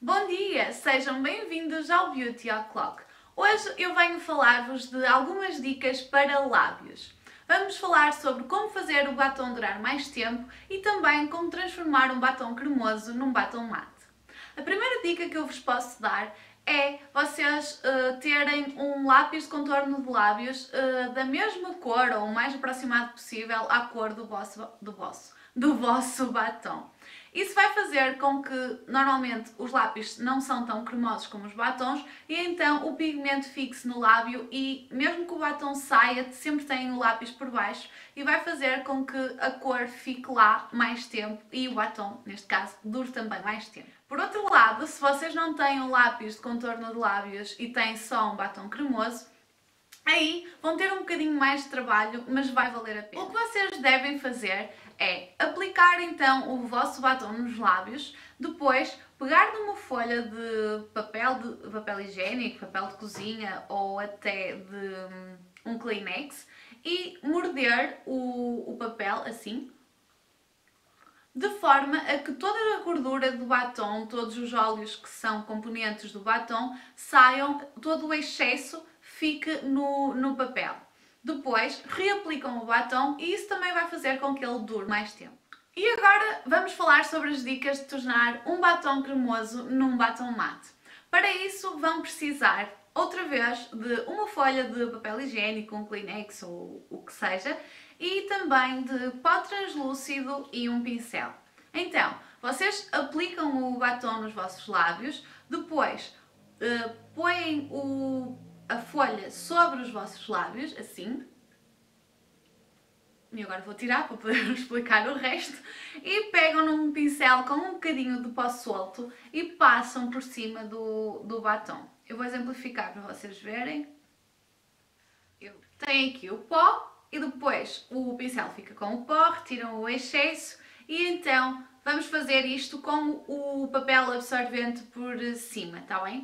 Bom dia, sejam bem-vindos ao Beauty O'Clock. Hoje eu venho falar-vos de algumas dicas para lábios. Vamos falar sobre como fazer o batom durar mais tempo e também como transformar um batom cremoso num batom mate. A primeira dica que eu vos posso dar é vocês terem um lápis de contorno de lábios da mesma cor ou o mais aproximado possível à cor do vosso batom. Isso vai fazer com que, normalmente, os lápis não são tão cremosos como os batons e então o pigmento fixe no lábio e mesmo que o batom saia, sempre tem o lápis por baixo e vai fazer com que a cor fique lá mais tempo e o batom, neste caso, dure também mais tempo. Por outro lado, se vocês não têm um lápis de contorno de lábios e têm só um batom cremoso, aí vão ter um bocadinho mais de trabalho, mas vai valer a pena. O que vocês devem fazer é aplicar então o vosso batom nos lábios, depois pegar numa folha de papel higiênico, papel de cozinha ou até de um Kleenex e morder o papel assim, de forma a que toda a gordura do batom, todos os óleos que são componentes do batom, saiam, todo o excesso fique no papel. Depois reaplicam o batom e isso também vai fazer com que ele dure mais tempo. E agora vamos falar sobre as dicas de tornar um batom cremoso num batom mate. Para isso vão precisar outra vez de uma folha de papel higiênico, um Kleenex ou o que seja, e também de pó translúcido e um pincel. Então, vocês aplicam o batom nos vossos lábios, depois põem a folha sobre os vossos lábios, assim. E agora vou tirar para poder explicar o resto. E pegam num pincel com um bocadinho de pó solto e passam por cima do batom. Eu vou exemplificar para vocês verem. Eu tenho aqui o pó e depois o pincel fica com o pó, retiram o excesso e então vamos fazer isto com o papel absorvente por cima, está bem?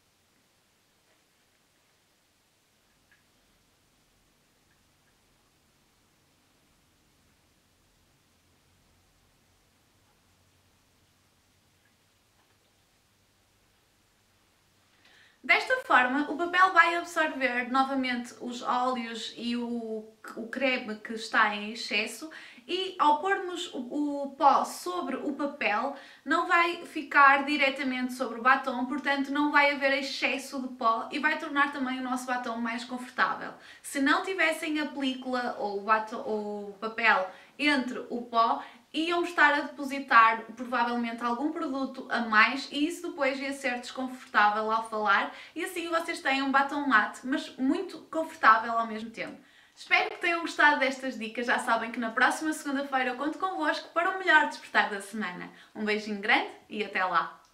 Desta forma, o papel vai absorver novamente os óleos e o creme que está em excesso e ao pormos o pó sobre o papel não vai ficar diretamente sobre o batom, portanto não vai haver excesso de pó e vai tornar também o nosso batom mais confortável. Se não tivessem a película ou o papel entre o pó, iam estar a depositar provavelmente algum produto a mais e isso depois ia ser desconfortável ao falar e assim vocês têm um batom mate, mas muito confortável ao mesmo tempo. Espero que tenham gostado destas dicas, já sabem que na próxima segunda-feira eu conto convosco para o melhor despertar da semana. Um beijinho grande e até lá!